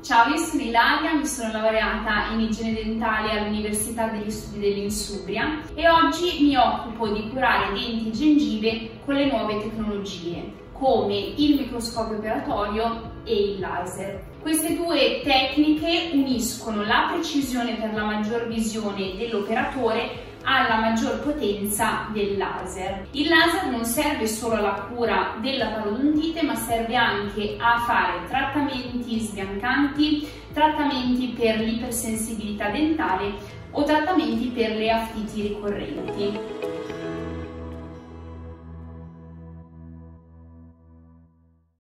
Ciao, io sono Ilaria, mi sono laureata in igiene dentale all'Università degli Studi dell'Insubria e oggi mi occupo di curare denti e gengive con le nuove tecnologie, come il microscopio operatorio e il laser. Queste due tecniche uniscono la precisione per la maggior visione dell'operatore alla maggior potenza del laser. Il laser non serve solo alla cura della parodontite, ma serve anche a fare trattamenti sbiancanti, trattamenti per l'ipersensibilità dentale o trattamenti per le aftiti ricorrenti.